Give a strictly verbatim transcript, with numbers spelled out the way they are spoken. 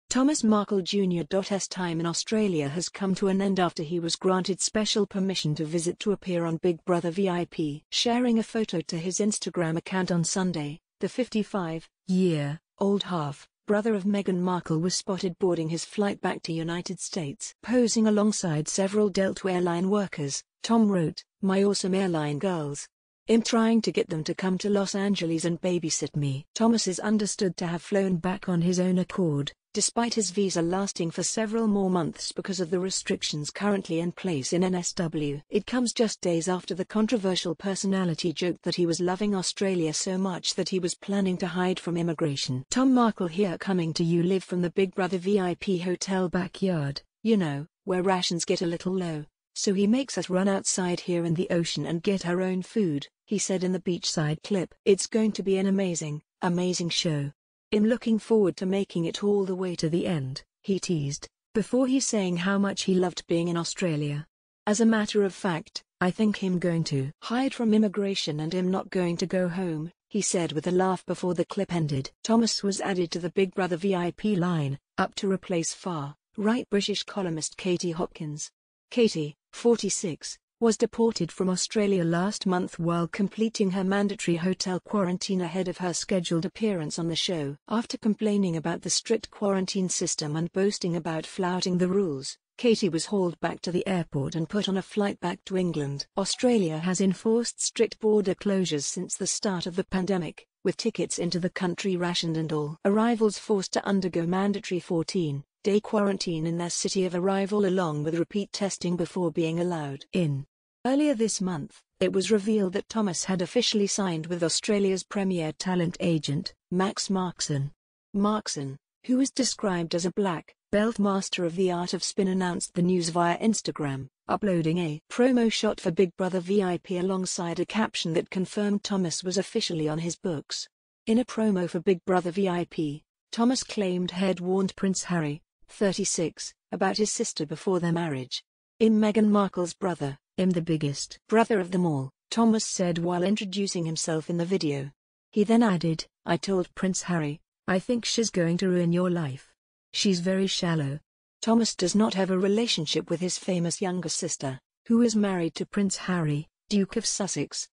Thomas Markle Junior's time in Australia has come to an end after he was granted special permission to visit to appear on Big Brother V I P. Sharing a photo to his Instagram account on Sunday, the fifty-five-year-old half-brother of Meghan Markle was spotted boarding his flight back to United States. Posing alongside several Delta airline workers, Tom wrote, "My awesome airline girls. I'm trying to get them to come to Los Angeles and babysit me." Thomas is understood to have flown back on his own accord, despite his visa lasting for several more months because of the restrictions currently in place in N S W. It comes just days after the controversial personality joked that he was loving Australia so much that he was planning to hide from immigration. "Tom Markle here coming to you live from the Big Brother V I P hotel backyard, you know, where rations get a little low, so he makes us run outside here in the ocean and get our own food," he said in the beachside clip. "It's going to be an amazing, amazing show. I'm looking forward to making it all the way to the end," he teased, before he saying how much he loved being in Australia. "As a matter of fact, I think I'm going to hide from immigration and I'm not going to go home," he said with a laugh before the clip ended. Thomas was added to the Big Brother V I P line, up to replace far-right British columnist Katie Hopkins. Katie, forty-six, was deported from Australia last month while completing her mandatory hotel quarantine ahead of her scheduled appearance on the show. After complaining about the strict quarantine system and boasting about flouting the rules, Katie was hauled back to the airport and put on a flight back to England. Australia has enforced strict border closures since the start of the pandemic, with tickets into the country rationed and all arrivals forced to undergo mandatory fourteen-day quarantine in their city of arrival along with repeat testing before being allowed in. Earlier this month, it was revealed that Thomas had officially signed with Australia's premier talent agent, Max Markson. Markson, who is described as a black belt master of the art of spin, announced the news via Instagram, uploading a promo shot for Big Brother V I P alongside a caption that confirmed Thomas was officially on his books. In a promo for Big Brother V I P, Thomas claimed he'd warned Prince Harry, thirty-six, about his sister before their marriage. "I'm Meghan Markle's brother. I'm the biggest brother of them all," Thomas said while introducing himself in the video. He then added, "I told Prince Harry, I think she's going to ruin your life. She's very shallow." Thomas does not have a relationship with his famous younger sister, who is married to Prince Harry, Duke of Sussex.